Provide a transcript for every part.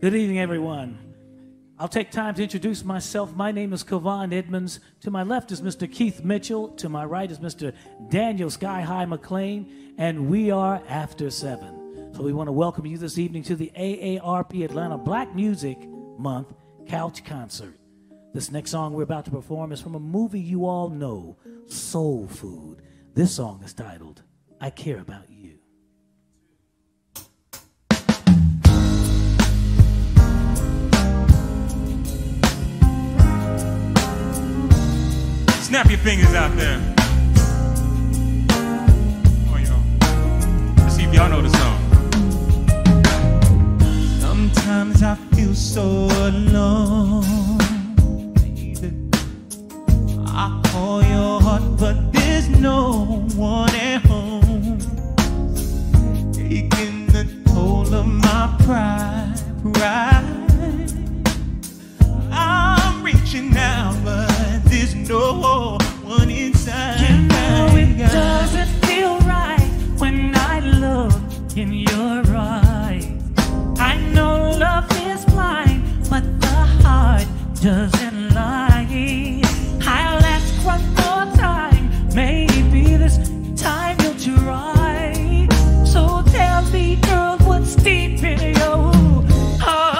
Good evening, everyone. I'll take time to introduce myself. My name is Kevon Edmonds. To my left is Mr. Keith Mitchell. To my right is Mr. Daniel Sky High McLean. And we are After 7. So we want to welcome you this evening to the AARP Atlanta Black Music Month Couch Concert. This next song we're about to perform is from a movie you all know, Soul Food. This song is titled, I Care About You. Snap your fingers out there. Come on, y'all. Let's see if y'all know the song. Sometimes I feel so alone, baby. I call your heart, but there's no one at home. Taking the toll of my pride. I'm reaching out, but there's no one inside. You know it doesn't feel right when I look in your eyes. I know love is blind, but the heart doesn't lie. I'll ask one more time, maybe this time you'll try. So tell me, girl, what's deep in your heart?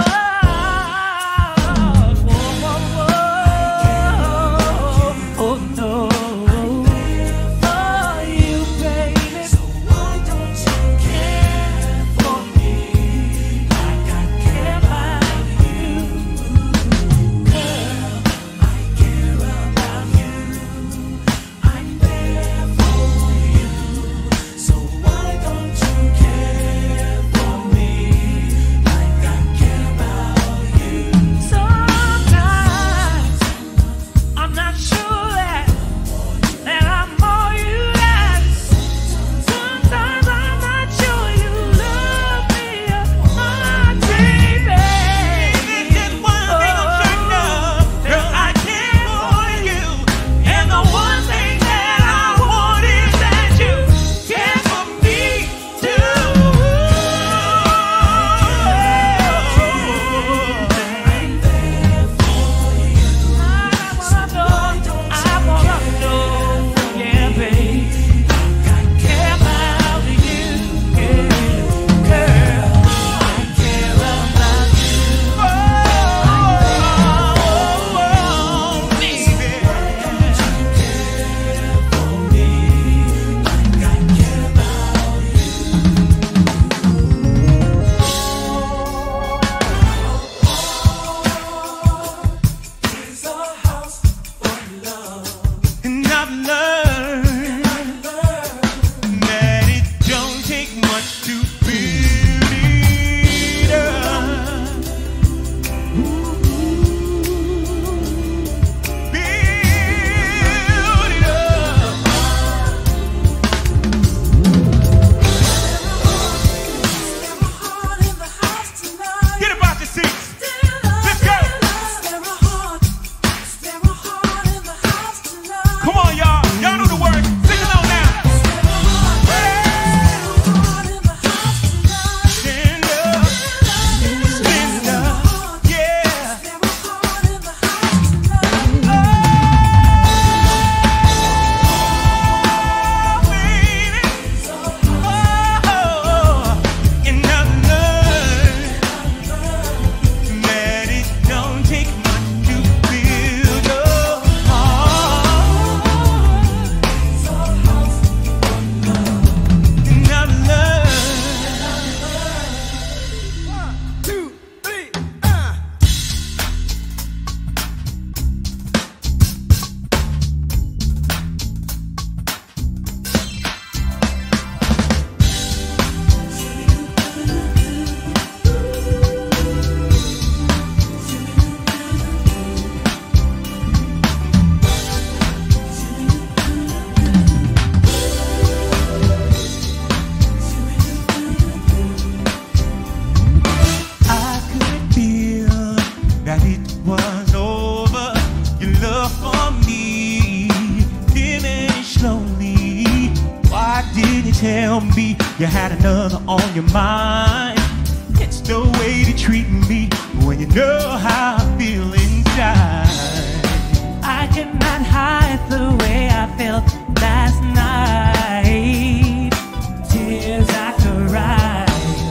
Tell me you had another on your mind. It's just the way to treat me when you know how I feel inside. I cannot hide the way I felt last night. Tears I cried.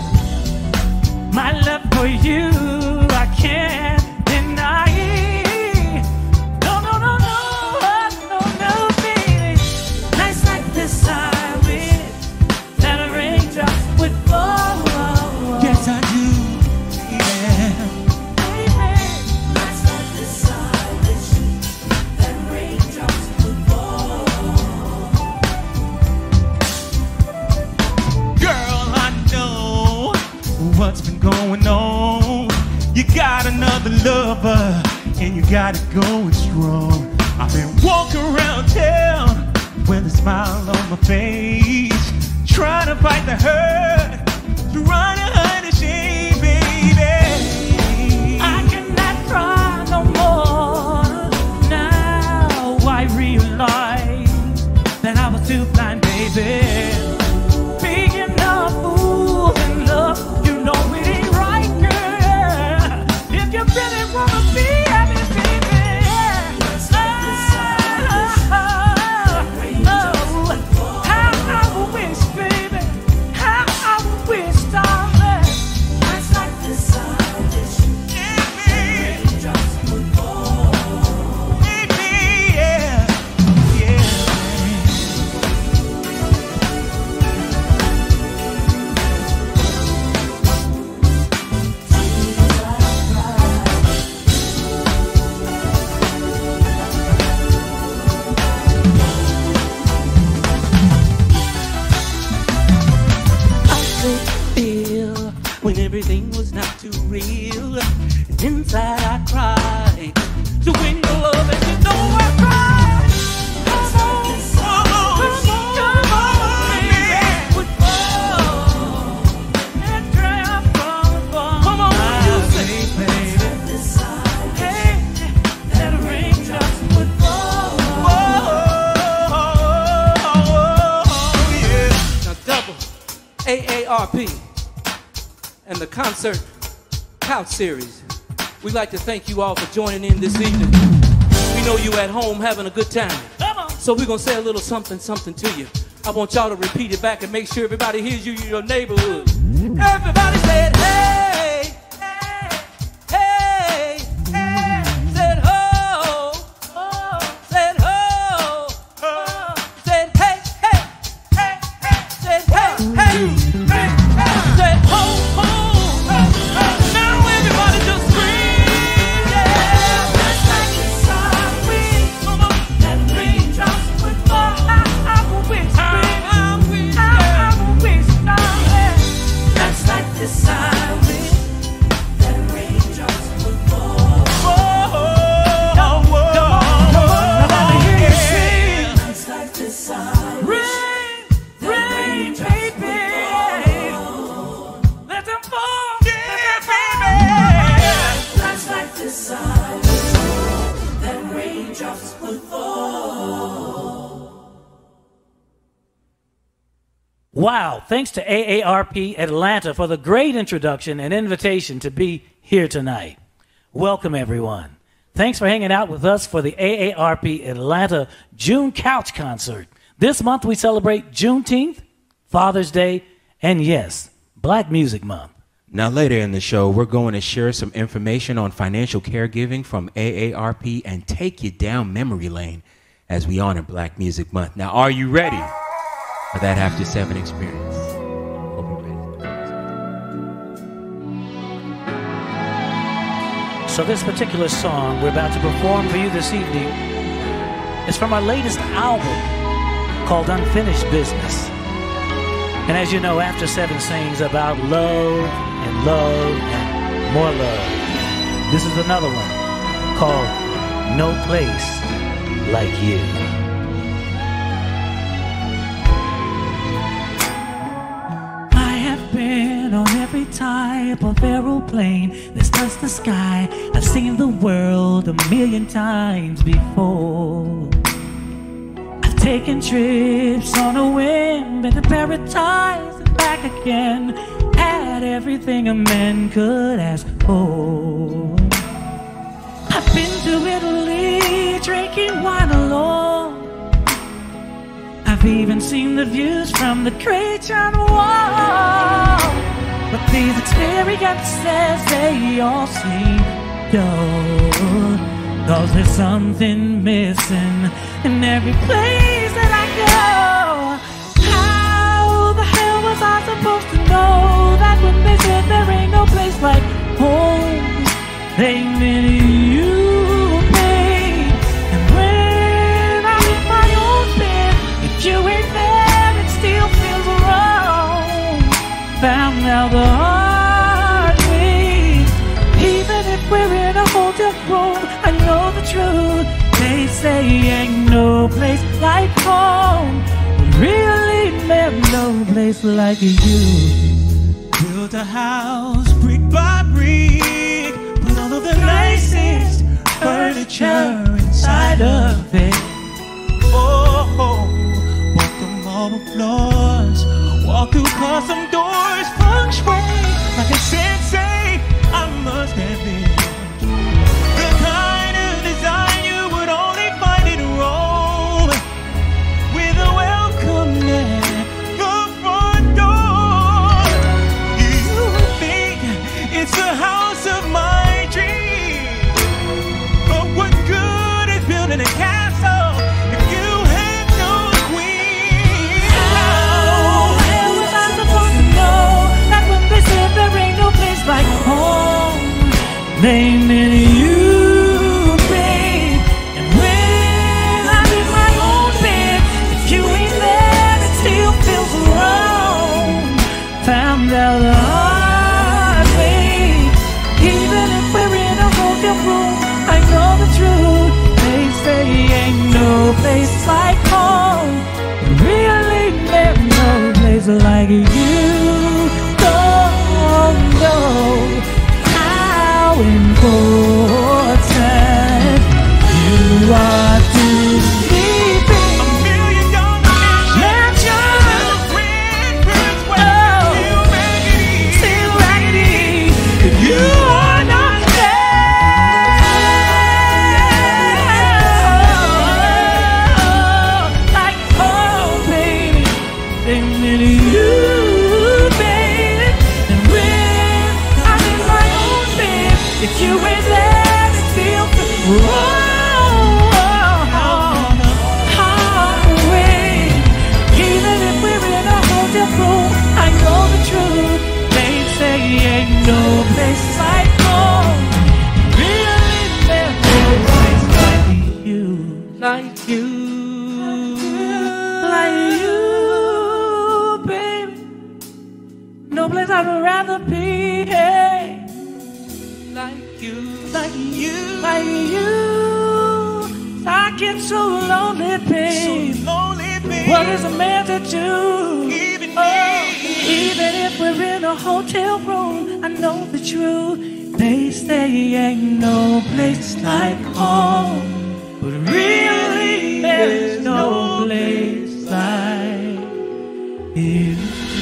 My love for you, I can't deny it. No, no, no, no, no, no, baby. Nights like this I wish that a raindrop would fall. Yes, I do, yeah. Baby, nights like this I wish that raindrops would fall. Girl, I know what's been going on. You got another lover and you got it going strong. I've been walking around town with a smile on my face, trying to fight the hurt, trying to hide the shame, baby. I cannot cry no more. Now I realize that I was too blind, baby. Being a fool in love, you know it ain't right, girl. If you really wanna be happy, baby. How I wish, baby. How I wish, darling. Nights like this I wish raindrops would fall. Baby, yeah, yeah. I could feel when everything was not too real. And inside I cried. So when you love it, you know I cried. Come on, come on, come on, baby. Would fall and drown from the fall. Come on, you say, baby. Hey, that raindrops would fall. Now double AARP and the concert couch series. We'd like to thank you all for joining in this evening. We know you at home having a good time. Come on. So we're gonna say a little something, something to you. I want y'all to repeat it back and make sure everybody hears you in your neighborhood. Everybody said, hey, hey, hey, hey. Said, ho, oh, said, ho, oh, said, hey, hey, hey, hey, said, hey, hey, hey, hey, said, ho, ho, ho, ho. Now everybody just scream, yeah. Just like this I wish that raindrops would fall. I wish, baby. I wish, darling. Just like this I wish that raindrops would fall. Come on, let me hear you sing. Just like this I wish rain, baby. Let them fall. Yeah, baby. Just like this I wish that raindrops would fall. Wow, thanks to AARP Atlanta for the great introduction and invitation to be here tonight. Welcome, everyone. Thanks for hanging out with us for the AARP Atlanta June Couch Concert. This month we celebrate Juneteenth, Father's Day, and yes, Black Music Month. Now later in the show, we're going to share some information on financial caregiving from AARP and take you down memory lane as we honor Black Music Month. Now, are you ready for that After 7 experience? Hope you're ready. So this particular song we're about to perform for you this evening is from our latest album called Unfinished Business. And as you know, After 7 sings about love and love and more love. This is another one called No Place Like You. I have been on every type of aeroplane that's touched the sky. I've seen the world a million times before. I've taken trips on a whim, been to paradise and back again. Had got everything a man could ask for. I've been to Italy, drinking wine alone. I've even seen the views from the Great John Wall. But these experiences, they all seem dull, 'cause there's something missing in every place that I go. How the hell was I supposed to know that when they said there ain't no place like home, they meant you, babe? And when I'm in my own bed, if you ain't there, it still feels wrong. Found out the hard way. Even if we're in a hotel room, I know the truth. They say ain't no place like home. Really, there's no place like you. Built a house brick by brick, put all of the nicest furniture inside of it. Oh, walk the marble floors, walk through custom doors, feng shui like a sensei. I must admit, the kind of design you would only find in Rome, with a welcome at the front door. You think it's the house of my dreams, but what good is building a castle if you have no queen? How the hell was I supposed to know that when they said there ain't no place like home, they meant you, babe? And when I'm in my own bed, if you ain't there, it still feels wrong. Found out the hard way. Even if we're in a hotel room, I know the truth. They say ain't no place like home. Really, there's no place like you. Don't know how important you are to me, babe. $1 million Mansion, red birds, oh, still raggedy. still raggedy. If you are not there, like home, baby, they meant you, baby. And when I'm in my own bed, if you ain't there, it still feels wrong. Hard way. Even if we're in a hotel room, I know the truth. They say ain't no place like home. Really, there's no place like you. Like you. Like you, baby. No place I'd rather be. Hey. Like you. Like you, Like you. I get so lonely, babe. so lonely, babe. What is a man to do? Even Oh, me. even if we're in a hotel room, I know the truth. They say ain't no place like home, but really there's no place like you.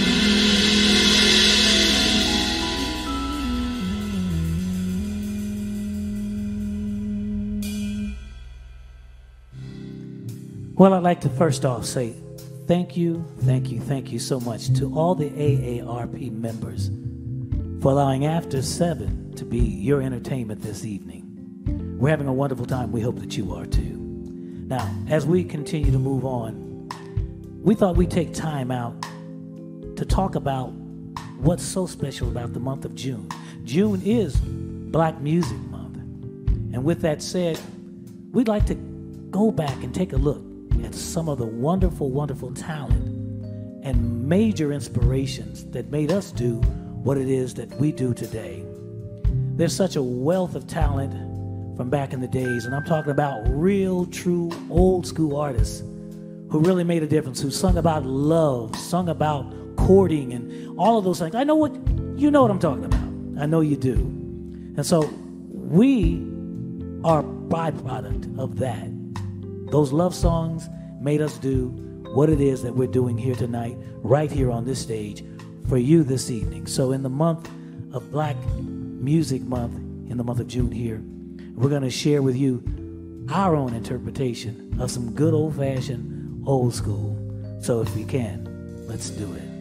Well, I'd like to first off say thank you so much to all the AARP members for allowing After 7 to be your entertainment this evening. We're having a wonderful time. We hope that you are too. Now, as we continue to move on, we thought we'd take time out to talk about what's so special about the month of June. June is Black Music Month. And with that said, we'd like to go back and take a look at some of the wonderful, wonderful talent and major inspirations that made us do what it is that we do today. There's such a wealth of talent from back in the days, and I'm talking about real, true, old school artists who really made a difference, who sung about love, sung about courting, and all of those things. You know what I'm talking about. I know you do. And so we are a byproduct of that. Those love songs made us do what it is that we're doing here tonight, right here on this stage, for you this evening. So in the month of Black Music Month, in the month of June here, we're going to share with you our own interpretation of some good old-fashioned old school. So if we can, let's do it.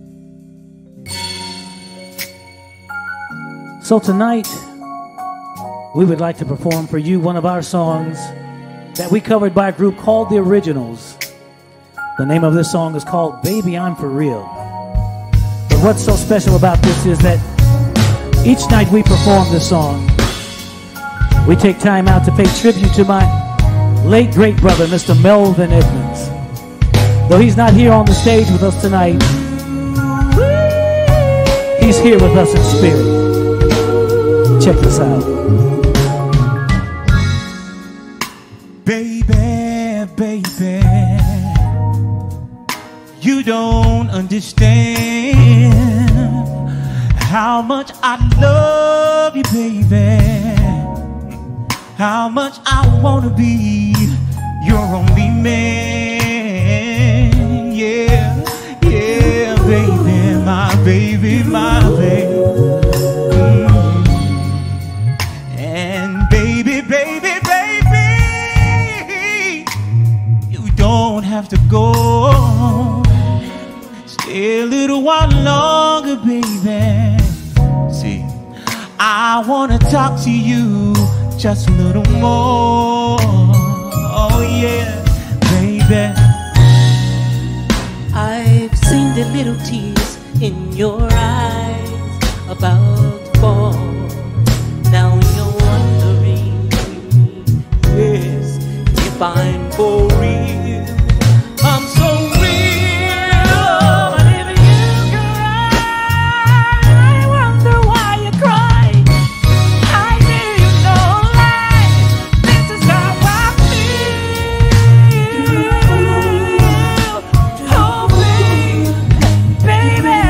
So tonight, we would like to perform for you one of our songs that we covered by a group called The Originals. The name of this song is called Baby, I'm For Real. But what's so special about this is that each night we perform this song, we take time out to pay tribute to my late great brother, Mr. Melvin Edmonds. Though he's not here on the stage with us tonight, he's here with us in spirit. Check this out. Baby, baby, you don't understand how much I love you, baby. How much I want to be your only man. Yeah, yeah, baby, my baby, my baby. And baby, baby, baby, you don't have to go. Stay a little while longer, baby. See, I want to talk to you just a little more. Oh yeah, baby. I've seen the little tears in your eyes about to fall. Now you're wondering, yes, if I'm for real. I'm so real. But if you cry, I wonder why you cry. I hear you no lie. This is how I feel. Oh, baby, baby,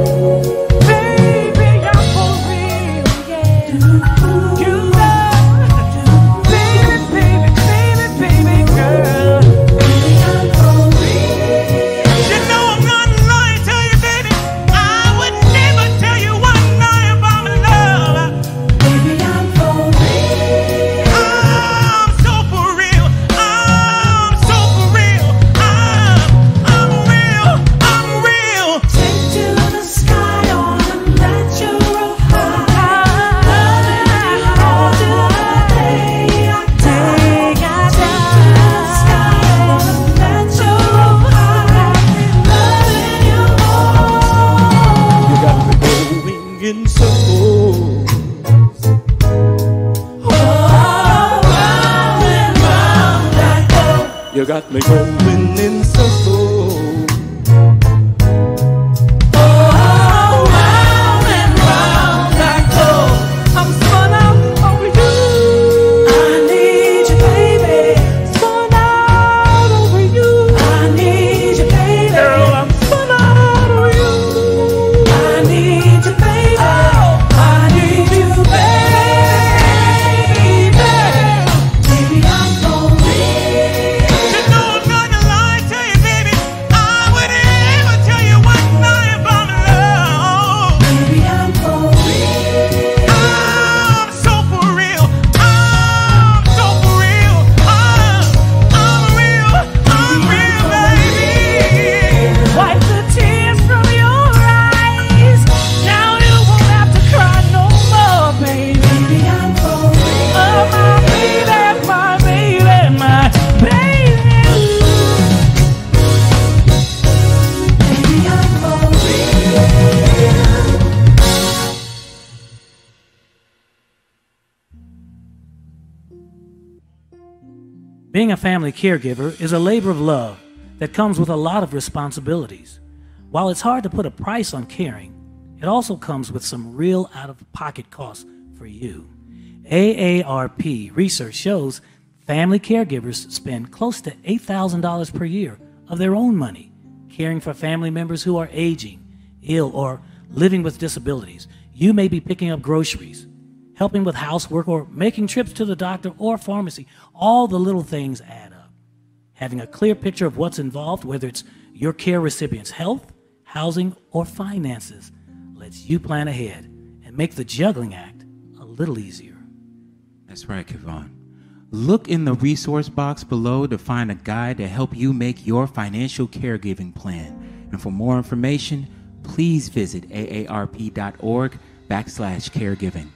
baby, I'm for real, yeah. You know, baby, baby, baby, baby girl. I'm for real. You know I'm not lying to you, baby. I would never tell you one lie about my love. Baby, I'm for real. I'm so for real. I'm so for real. I'm real. I'm real. Take to the sky on a natural high. All the day I take to the sky on a natural high. Loving you more. You got me going in circles. Oh, round and round I go. You got me going in circles. Oh, round and round I go. I'm spun out over you. I need you, baby. Spun out over you. I need you, baby. Girl, I'm spun out over you. I need you, baby. I need you, baby. Baby, I'm for real. You know I'm not gonna lie to you, baby. I would never tell you one lie about my love. Baby, I'm for real. I'm so for real. I'm so for real. I'm real. I'm real, baby. Wipe the tears from your eyes. Now you won't have to cry no more, baby. Baby, I'm for real. Oh, my baby, my baby, my baby. Baby, I'm for real. Being a family caregiver is a labor of love that comes with a lot of responsibilities. While it's hard to put a price on caring, it also comes with some real out-of-pocket costs for you. AARP research shows family caregivers spend close to $8,000 per year of their own money caring for family members who are aging, ill, or living with disabilities. You may be picking up groceries, helping with housework, or making trips to the doctor or pharmacy. All the little things add up. Having a clear picture of what's involved, whether it's your care recipient's health, housing, or finances lets you plan ahead and make the juggling act a little easier. That's right, Kevon. Look in the resource box below to find a guide to help you make your financial caregiving plan. And for more information, please visit aarp.org/caregiving.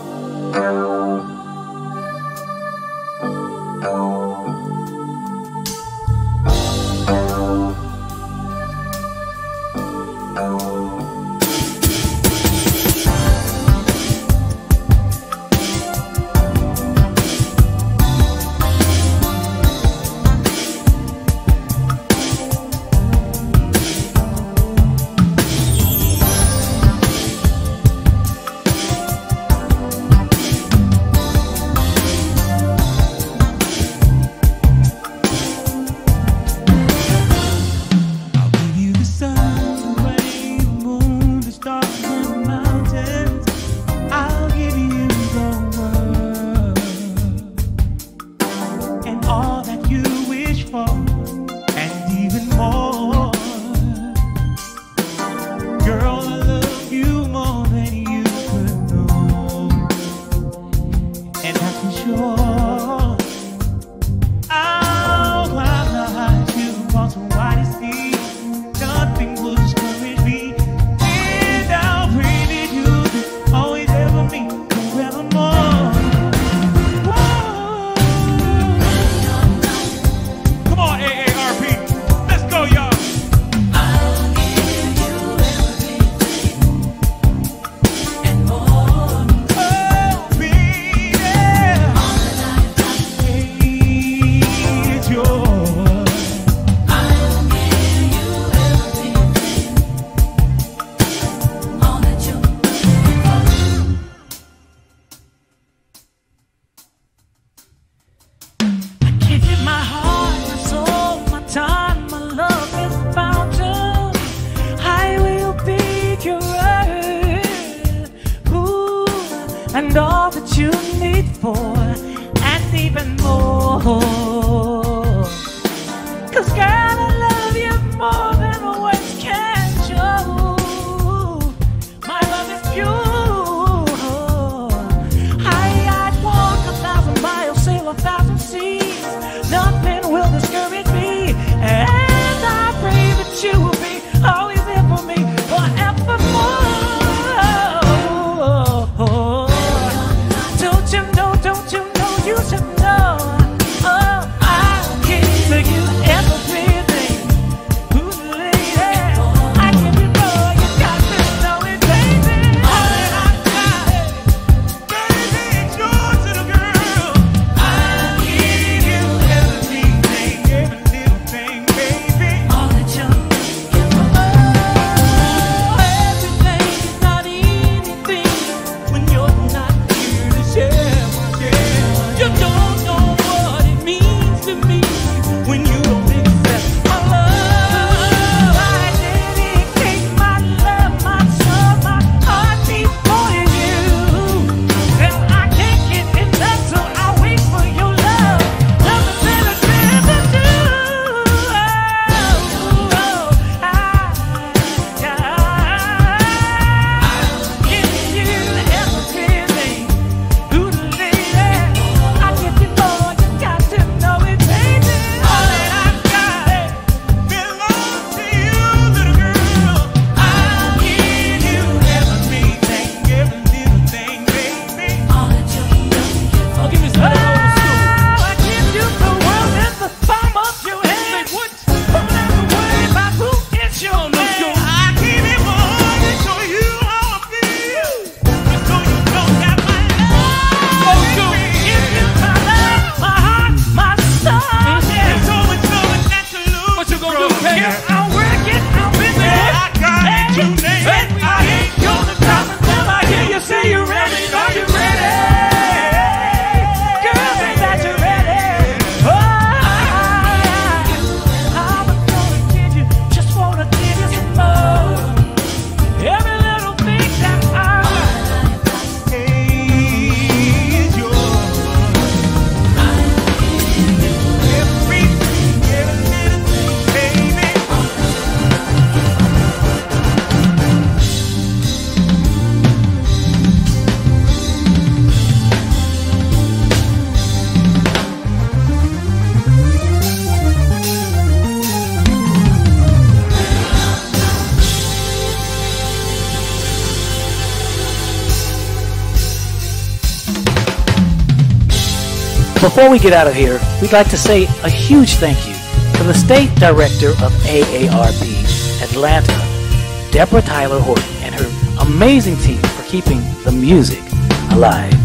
And all that you need for, and even more. 'Cause girl, I love you more than words can show. My love is pure. I'd walk 1,000 miles, sail 1,000 seas. Nothing will discourage me. And I pray that you will be always there for me forevermore. Don't you know, you should know. Oh, I'll give you everything. before we get out of here, we'd like to say a huge thank you to the State Director of AARP Atlanta, Deborah Tyler Horton, and her amazing team for keeping the music alive.